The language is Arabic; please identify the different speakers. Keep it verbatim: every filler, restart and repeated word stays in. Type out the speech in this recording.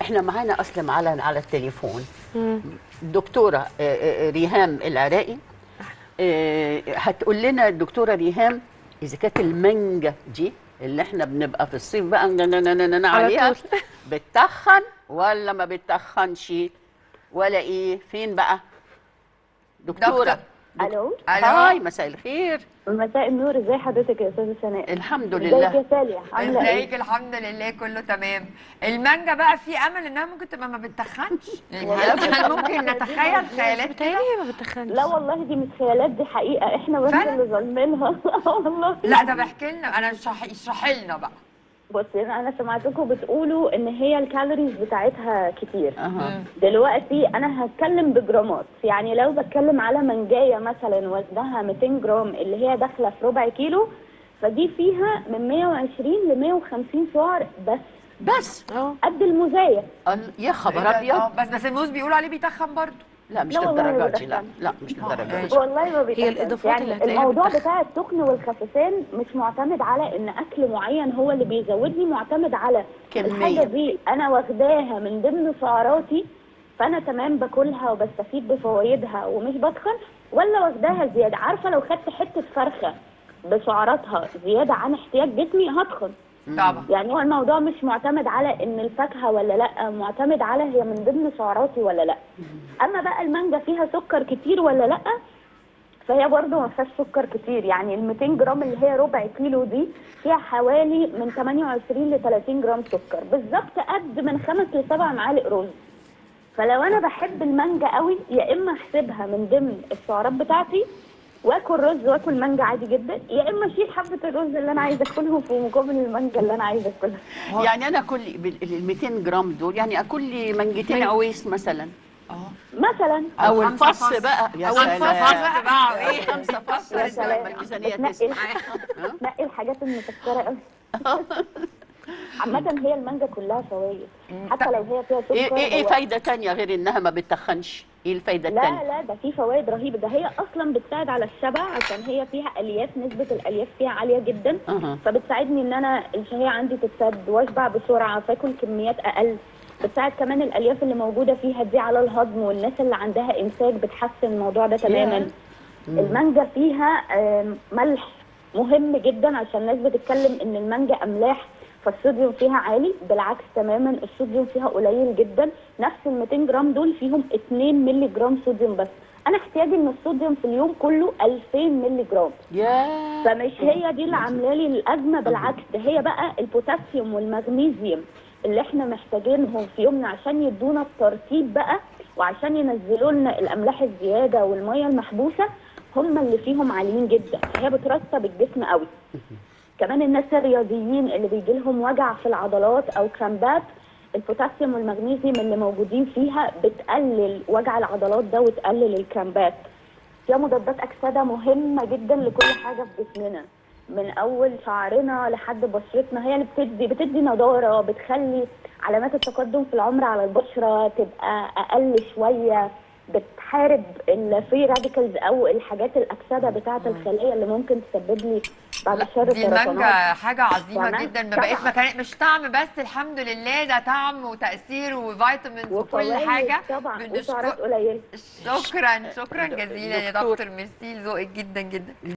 Speaker 1: احنا معانا اصلا على على التليفون
Speaker 2: مم.
Speaker 1: الدكتوره آه، آه، ريهام العراقي. آه، هتقول لنا الدكتوره ريهام اذا كانت المانجا دي اللي احنا بنبقى في الصيف بقى ن- ن- ن- ن- ن-
Speaker 2: على
Speaker 1: عليها
Speaker 2: طول.
Speaker 1: بتتخن ولا ما بتتخنش ولا ايه؟ فين بقى دكتوره؟
Speaker 3: دكتور.
Speaker 4: الو.
Speaker 1: هاي،
Speaker 3: الو،
Speaker 1: مساء الخير.
Speaker 4: مساء النور، ازي حضرتك يا استاذه سناء؟
Speaker 1: الحمد
Speaker 4: ازيك
Speaker 1: لله.
Speaker 4: يا سالية، عامله ايه؟
Speaker 3: ازيك؟ الحمد لله كله تمام. المانجا بقى في امل انها ممكن تبقى ما بتتخنش؟ يعني هل هل ممكن نتخيل خيالات كده؟
Speaker 2: بتهيألي هي ما بتخنش.
Speaker 4: لا والله دي مش خيالات، دي حقيقه، احنا بس
Speaker 3: فعلا؟
Speaker 4: اللي ظالمينها. والله.
Speaker 3: لا ده بحكي لنا، انا اشرحي اشرحي لنا بقى.
Speaker 4: بصي انا أنا سمعتكم بتقولوا ان هي الكالوريز بتاعتها كتير.
Speaker 1: اها.
Speaker 4: دلوقتي انا هتكلم بجرامات، يعني لو بتكلم على منجايه مثلا وزنها مئتين جرام اللي هي داخله في ربع كيلو، فدي فيها من مئة وعشرين ل مئة وخمسين سعر بس.
Speaker 1: بس
Speaker 2: اه
Speaker 4: قد الموزايه.
Speaker 1: ال- يا خبر
Speaker 3: آه،
Speaker 1: ابيض.
Speaker 3: بس بس الموز بيقولوا عليه بيتخن برضه.
Speaker 1: لا مش
Speaker 4: لا والله
Speaker 1: للدرجه دي، لا
Speaker 4: بتخن.
Speaker 1: لا مش للدرجه دي.
Speaker 3: ماشي.
Speaker 4: والله ما بيتخن.
Speaker 2: الإضافات
Speaker 4: يعني
Speaker 2: اللي هتلاقيها
Speaker 4: الموضوع
Speaker 2: بتتخن.
Speaker 4: بتاع التخن والخسسان مش معتمد على ان اكل معين هو اللي بيزودني، معتمد على
Speaker 1: كمية.
Speaker 4: الحاجه دي انا واخداها من ضمن سعراتي، فانا تمام باكلها وبستفيد بفوائدها ومش بتخن، ولا واخداها زياده. عارفه لو خدت حته فرخه بسعراتها زياده عن احتياج جسمي هتخن.
Speaker 3: طبعا.
Speaker 4: يعني هو الموضوع مش معتمد على ان الفاكهه ولا لا، معتمد على هي من ضمن سعراتي ولا لا. اما بقى المانجا فيها سكر كتير ولا لا، فهي برضه ما فيهاش سكر كتير. يعني ال مئتين جرام اللي هي ربع كيلو دي فيها حوالي من ثمانية وعشرين ل ثلاثين جرام سكر، بالظبط قد من خمس لسبع معالق رز. فلو انا بحب المانجا قوي، يا اما احسبها من ضمن السعرات بتاعتي واكل رز واكل مانجا عادي جدا، يا اما اشيل حبه الرز اللي انا عايزه اكلهم في مقابل المانجا اللي انا عايزه اكلها.
Speaker 1: يعني انا كل ال مئتين جرام دول يعني اكل لي منجتين عويس مثلا،
Speaker 3: اه
Speaker 4: مثلا
Speaker 1: او
Speaker 3: خمسة
Speaker 1: الفص
Speaker 3: فص.
Speaker 1: بقى. يا
Speaker 3: أو
Speaker 1: سلام.
Speaker 3: الفص بقى وايه؟
Speaker 1: خمسة فص
Speaker 4: يا
Speaker 1: لازم
Speaker 4: سلام.
Speaker 1: الميزانيه
Speaker 4: بتنقي
Speaker 1: تسمع.
Speaker 4: نقي الحاجات المسكره قوي. عامة هي المانجا كلها فوائد، حتى لو هي فيها سكر.
Speaker 1: ايه ايه ايه
Speaker 4: هو-
Speaker 1: فايده تانية غير انها ما بتخنش؟ ايه الفايده
Speaker 4: لا
Speaker 1: التانية؟
Speaker 4: لا، ده في فوائد رهيبه، ده هي اصلا بتساعد على الشبع عشان هي فيها الياف، نسبه الالياف فيها عاليه جدا.
Speaker 1: أها.
Speaker 4: فبتساعدني ان انا الشهيه عندي تتسد واشبع بسرعه، فاكل كميات اقل. بتساعد كمان الالياف اللي موجوده فيها دي على الهضم، والناس اللي عندها امساك بتحسن الموضوع ده تماما. المانجا فيها آم، ملح مهم جدا، عشان الناس بتتكلم ان المانجا املاح فالصوديوم فيها عالي. بالعكس تماما، الصوديوم فيها قليل جدا. نفس ال مئتين جرام دول فيهم اتنين مللي جرام صوديوم بس. انا احتياجي من الصوديوم في اليوم كله ألفين مللي جرام.
Speaker 1: يا
Speaker 4: فمش هي دي اللي عامله لي الازمه، بالعكس ده هي بقى البوتاسيوم والمغنيسيوم اللي احنا محتاجينهم في يومنا عشان يدونا الترطيب بقى، وعشان ينزلوا لنا الاملاح الزياده والميه المحبوسه، هم اللي فيهم عاليين جدا. هي بترطب الجسم قوي. كمان الناس الرياضيين اللي بيجي لهم وجع في العضلات او كرامبات، البوتاسيوم والمغنيسيوم اللي موجودين فيها بتقلل وجع العضلات ده وتقلل الكرامبات. فيها مضادات اكسده مهمه جدا لكل حاجه في جسمنا، من اول شعرنا لحد بشرتنا. هي اللي بتدي بتدي نضاره، بتخلي علامات التقدم في العمر على البشره تبقى اقل شويه، بتحارب الفري راديكالز او الحاجات الاكسده بتاعه الخليه اللي ممكن تسبب لي بعد الشر
Speaker 3: دي المانجا
Speaker 4: سرطانات.
Speaker 3: حاجة عظيمة
Speaker 4: كمان
Speaker 3: جدا، ما بقيت
Speaker 4: طبعاً.
Speaker 3: ما كان مش طعم بس، الحمد لله ده طعم وتأثير وفيتامينز وكل
Speaker 4: وفوائد
Speaker 3: حاجة.
Speaker 4: طبعا
Speaker 3: بنشكر-
Speaker 4: وسعرات قليله.
Speaker 3: شكرا شكرا جزيلا يا
Speaker 1: دكتور.
Speaker 3: دكتور، ميرسي لذوقك جدا جدا.